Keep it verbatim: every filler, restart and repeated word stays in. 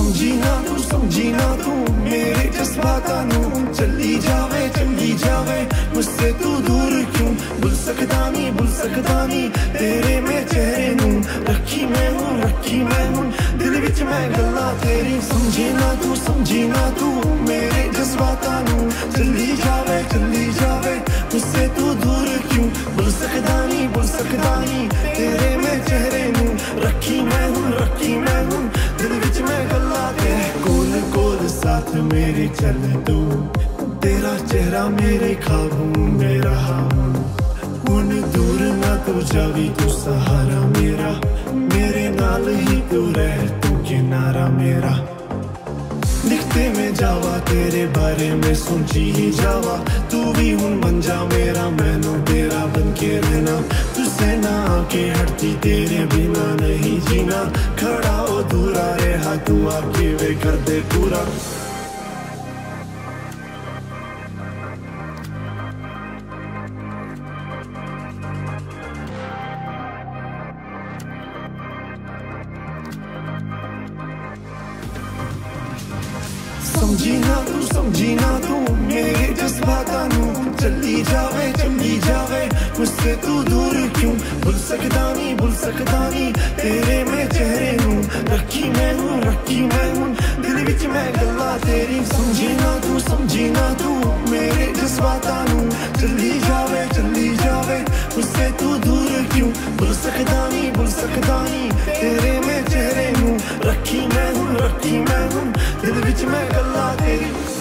समझी ना तू समझी ना तू मेरे जज्बातां नू चली जावे चली जावे मुझसे तू दूर क्यों भुल सकदा नहीं भुल सकदा नहीं तेरे में चेहरे नू रखी मैं हूँ रखी मैं हूँ दिल विच मैं गल्लां तेरी समझी ना तू समझी ना तू मेरे जज्बातां नू चली जावे चली जावे मुझसे तू दूर क्यों भुल सकदा नहीं भुल सकदा नहीं तेरे में चेहरे नू रखी मैं हूँ रखी मैं हूँ दिल विच मैं गल्लां तेरे कोल कोल साथ मेरे चल तू तेरा चेहरा मेरे ख्वाबों में रहा हुन दूर ना तू जावी तू सहारा मेरा मेरे नाल ही तू रह तू किनारा मेरा दिखते में जावा तेरे बारे में सोची ही जावा तू भी हुन बन जा मेरा मैनू तेरा बन के रहना तुझसे ना आके हटती तेरे बिना नहीं जीना खड़ा हो दूरा रहा तू आके वे कर दे पूरा समझी ना तू समझी ना तू मेरे जज्बातां नू चली जावे चली जावे मुझसे तू दूर क्यों भुल सकदा नहीं भुल सकदा नहीं तेरे में चेहरे नू रखी मैं हूँ रखी मैं हूँ दिल विच मैं गल्लां तेरी समझी ना तू समझी ना तू मेरे जज्बातां नू चली जावे चली जावे मुझसे तू दूर क्यों भुल सकदा नहीं भुल सकदा नहीं तेरे में चेहरे नू रखी मैं हूँ रखी मैं हूँ दिल विच मैं गल्लां तेरी